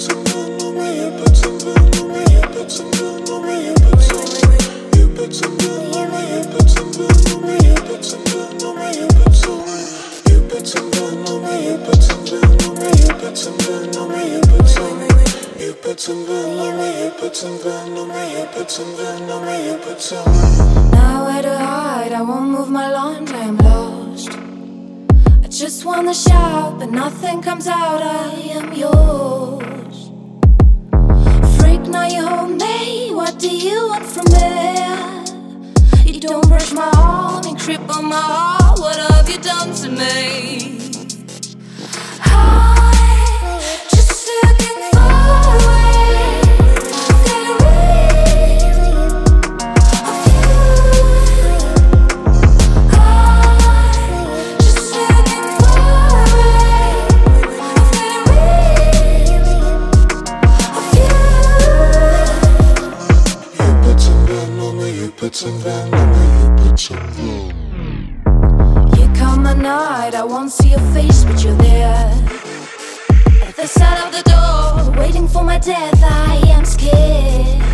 some gun on me, you put some gun on me, you put some gun on me, you put some you put some gun on me, you put some gun on me, you put some gun on me, you put some you put some gun on me, you put some gun on me, you put some gun on me, you put some you put some gun on me, you put some gun on me, you put some gun on me, you put some. Nowhere to hide, I won't move my laundry, I'm lost. I just wanna shout, but nothing comes out, I am yours. Freak, now you hold me, what do you want from me? You don't brush my arm, you creep on my heart, what have you done to me? I'm just looking for a way, get away of you. I'm just looking for a way, get away of you. You put some gun on me, you put some gun on me, you put some gun. You come at night, I won't see your face, but you're there. At the side of the door, waiting for my death, I am scared.